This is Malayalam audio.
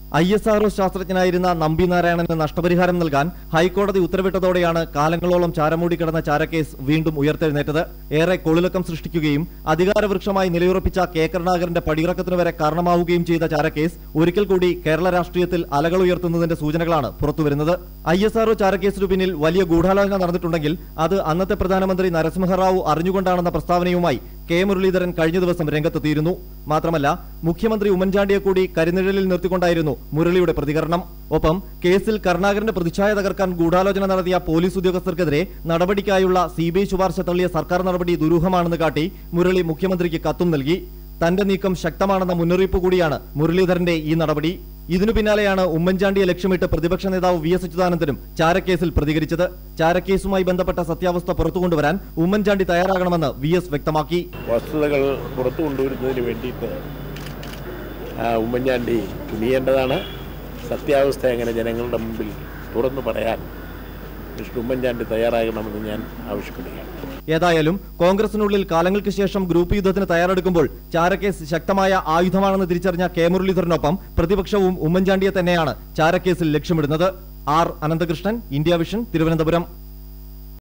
ISRO ശാസ്ത്രജ്ഞനായിരുന്ന നമ്പി നാരായണന് നഷ്ടപരിഹാരം നൽകാൻ ഹൈക്കോടതി ഉത്തരവിട്ടതോടെയാണ് കാലങ്ങളോളം ചാരമൂടി കിടന്ന ചാരക്കേസ് വീണ്ടും ഉയർത്തെഴുന്നേറ്റത്. ഏറെ കൊളിലക്കം സൃഷ്ടിക്കുകയും അധികാരവൃക്ഷമായി നിലയുറപ്പിച്ച കെ കരുണാകരന്റെ പടിയിറക്കത്തിനു വരെ കാരണമാവുകയും ചെയ്ത ചാരക്കേസ് ഒരിക്കൽ കൂടി കേരള രാഷ്ട്രീയത്തിൽ അലകൾ ഉയർത്തുന്നതിന്റെ സൂചനകളാണ് പുറത്തുവരുന്നത്. ISRO ചാരക്കേസിനു പിന്നിൽ വലിയ ഗൂഢാലോചന നടന്നിട്ടുണ്ടെങ്കിൽ അത് അന്നത്തെ പ്രധാനമന്ത്രി നരസിംഹറാവു അറിഞ്ഞുകൊണ്ടാണെന്ന പ്രസ്താവനയുമായി കെ മുരളീധരൻ കഴിഞ്ഞ ദിവസം രംഗത്തെത്തിയിരുന്നു. മാത്രമല്ല, മുഖ്യമന്ത്രി ഉമ്മൻചാണ്ടിയെ കൂടി കരിനിഴലിൽ നിർത്തിക്കൊണ്ടായിരുന്നു മുരളിയുടെ പ്രതികരണം. ഒപ്പം കേസിൽ കരുണാകരന്റെ പ്രതിച്ഛായ തകർക്കാൻ ഗൂഢാലോചന നടത്തിയ പോലീസ് ഉദ്യോഗസ്ഥർക്കെതിരെ നടപടിക്കായുള്ള CBI ശുപാർശ തള്ളിയ സർക്കാർ നടപടി ദുരൂഹമാണെന്ന് കാട്ടി മുരളി മുഖ്യമന്ത്രിക്ക് കത്തും നൽകി. തന്റെ നീക്കം ശക്തമാണെന്ന മുന്നറിയിപ്പ് കൂടിയാണ് മുരളീധരന്റെ ഈ നടപടി. ഇതിനു പിന്നാലെയാണ് ഉമ്മൻചാണ്ടിയെ ലക്ഷ്യമിട്ട് പ്രതിപക്ഷ നേതാവ് VS അച്യുതാനന്ദനും ചാരക്കേസിൽ പ്രതികരിച്ചത്. ചാരക്കേസുമായി ബന്ധപ്പെട്ട സത്യാവസ്ഥ പുറത്തുകൊണ്ടുവരാൻ ഉമ്മൻചാണ്ടി തയ്യാറാകണമെന്ന് VS വ്യക്തമാക്കി. വസ്തുതകൾ പുറത്തു കൊണ്ടുവരുന്നതിന് വേണ്ടിയിട്ട് ഉമ്മൻചാണ്ടി തുനിയേണ്ടതാണ്. സത്യാവസ്ഥ എങ്ങനെ ജനങ്ങളുടെ മുമ്പിൽ തുറന്നു പറയാൻ ഉമ്മൻചാണ്ടി തയ്യാറാകണമെന്ന് ഞാൻ ആവശ്യപ്പെടുകയാണ്. ഏതായാലും കോൺഗ്രസിനുള്ളിൽ കാലങ്ങൾക്ക് ശേഷം ഗ്രൂപ്പ് യുദ്ധത്തിന് തയ്യാറെടുക്കുമ്പോൾ ചാരക്കേസ് ശക്തമായ ആയുധമാണെന്ന് തിരിച്ചറിഞ്ഞ കെ മുരളീധരനൊപ്പം പ്രതിപക്ഷവും ഉമ്മൻചാണ്ടിയെ തന്നെയാണ് ചാരക്കേസിൽ ലക്ഷ്യമിടുന്നത്. R. Ananthakrishnan, India Vision, Thiruvananthapuram.